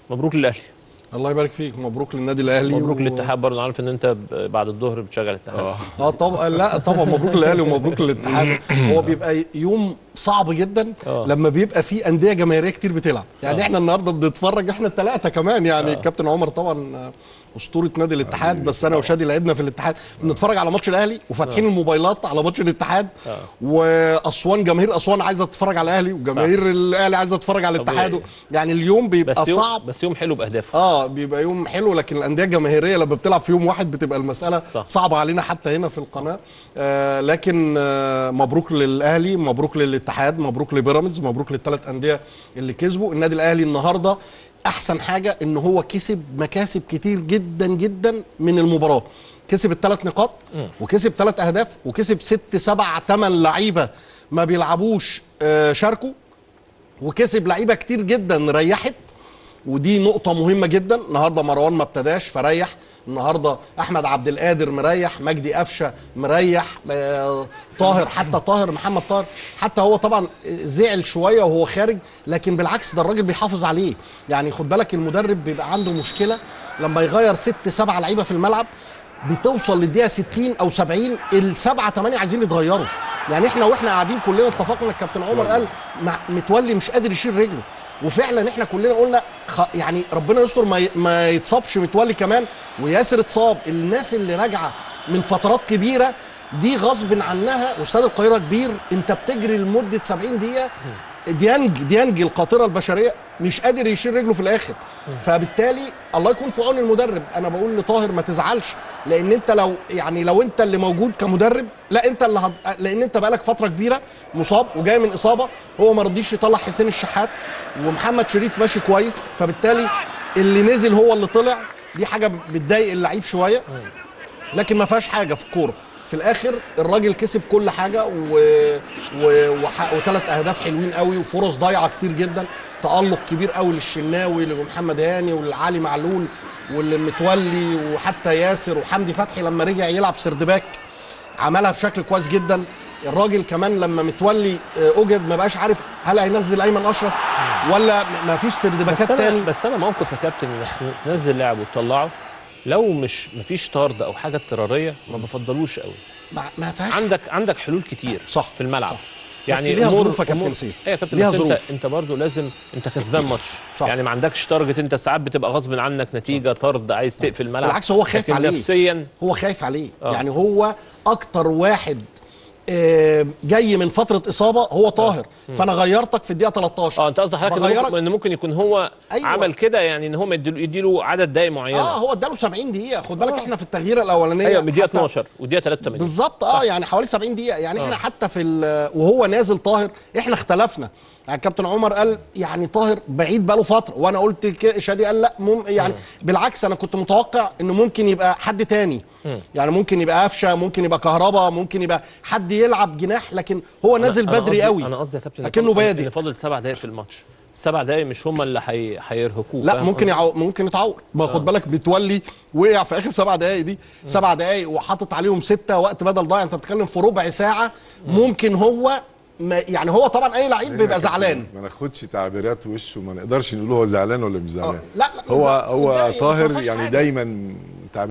مبروك للاهلي. الله يبارك فيك، مبروك للنادي الاهلي، مبروك للاتحاد برضه. انا عارف ان انت بعد الظهر بتشجع الاتحاد. طبعا، لا طبعا مبروك للاهلي ومبروك للاتحاد. هو بيبقى يوم صعب جدا لما بيبقى فيه انديه جماهيريه كتير بتلعب، يعني احنا النهارده بنتفرج احنا الثلاثه كمان، يعني الكابتن عمر طبعا اسطوره نادي الاتحاد، بس انا وشادي لعبنا في الاتحاد، بنتفرج على ماتش الاهلي وفاتحين الموبايلات على ماتش الاتحاد، واسوان جماهير اسوان عايزه تتفرج على الاهلي، وجماهير الاهلي عايزه تتفرج على الاتحاد، يعني اليوم بيبقى صعب، بس يوم حلو باهداف. بيبقى يوم حلو، لكن الانديه الجماهيريه لما بتلعب في يوم واحد بتبقى المساله صعبه علينا حتى هنا في القناه. لكن مبروك للاهلي، مبروك للاتحاد، مبروك لبيراميدز، مبروك للثلاث انديه اللي كسبوا. النادي الاهلي النهارده احسن حاجه ان هو كسب مكاسب كتير جدا جدا من المباراه، كسب الثلاث نقاط وكسب 3 اهداف وكسب 6 7 8 لعيبه ما بيلعبوش شاركوا، وكسب لعيبه كتير جدا ريحت، ودي نقطه مهمه جدا. النهارده مروان ما ابتداش فريح، النهارده احمد عبد القادر مريح، مجدي قفشه مريح، طاهر، حتى طاهر محمد طاهر حتى هو طبعا زعل شويه وهو خارج، لكن بالعكس ده الراجل بيحافظ عليه. يعني خد بالك المدرب بيبقى عنده مشكله لما يغير 6 7 لعيبه في الملعب، بتوصل للدقيقه 60 او 70 ال7 8 عايزين يتغيروا. يعني احنا واحنا قاعدين كلنا اتفقنا، الكابتن عمر قال متولي مش قادر يشيل رجله، وفعلا احنا كلنا قلنا يعني ربنا يستر ما يتصابش متولي كمان، وياسر اتصاب. الناس اللي راجعه من فترات كبيره دي غصب عنها، واستاد القاهره كبير، انت بتجري لمده 70 دقيقه، ديانج القاطره البشريه مش قادر يشيل رجله في الاخر، فبالتالي الله يكون في عون المدرب. انا بقول لطاهر ما تزعلش، لان انت لو انت اللي موجود كمدرب، لا انت اللي لان انت بقالك فتره كبيره مصاب وجاي من اصابه، هو ما رضيش يطلع حسين الشحات، ومحمد شريف ماشي كويس، فبالتالي اللي نزل هو اللي طلع، دي حاجه بتضايق اللعيب شويه، لكن ما فيهاش حاجه في الكوره. في الاخر الراجل كسب كل حاجه وثلاث اهداف حلوين قوي، وفرص ضايعه كتير جدا، تالق كبير قوي للشناوي لمحمد هاني ولعلي معلول والمتولي، وحتى ياسر وحمدي فتحي لما رجع يلعب سردباك عملها بشكل كويس جدا. الراجل كمان لما متولي اوجد ما بقاش عارف هل هينزل ايمن اشرف ولا ما فيش سردباكات تاني. بس انا موقف يا كابتن انك تنزل لاعب وتطلعه لو مفيش طرد او حاجه اضطراريه ما بفضلوش قوي. ما فيهاش، عندك حلول كتير صح في الملعب، صح. يعني بس ليها ظروف يا كابتن سيف، يا كابتن، ليها بس ظروف. انت برضه لازم، انت كسبان ماتش، يعني ما عندكش تارجت، انت ساعات بتبقى غصب عنك نتيجه طرد عايز تقفل الملعب، بالعكس هو خايف عليه نفسيا، هو خايف عليه. يعني هو اكتر واحد جاي من فتره اصابه هو طاهر، فانا غيرتك في الدقيقه 13. انت قصدك حضرتك ان ممكن يكون هو عمل كده، يعني ان هو يديله عدد دقائق معينه. هو اداله 70 دقيقه، خد بالك احنا في التغييره الاولانيه ايوه من الدقيقه 12 والدقيقه 83 بالظبط، يعني حوالي 70 دقيقه، يعني احنا حتى وهو نازل طاهر احنا اختلفنا، يعني الكابتن عمر قال يعني طاهر بعيد بقاله فتره، وانا قلت شادي قال لا يعني بالعكس انا كنت متوقع انه ممكن يبقى حد تاني، يعني ممكن يبقى قفشه، ممكن يبقى كهربا، ممكن يبقى حد يلعب جناح، لكن هو نازل بدري قوي. انا قصدي يا كابتن لكنه بادئ، ان فاضل 7 دقائق في الماتش، 7 دقائق مش هم اللي هيرهقوه، لا ممكن يتعور، ما خد بالك متولي وقع في اخر 7 دقائق دي، 7 دقائق وحاطط عليهم 6 وقت بدل ضايع، انت بتتكلم في ربع ساعه. ممكن هو يعني هو طبعا اي لعيب بيبقى زعلان، ما ناخدش تعبيرات وشه، ما نقدرش نقول هو زعلان ولا مش زعلان. لا هو طاهر يعني دايما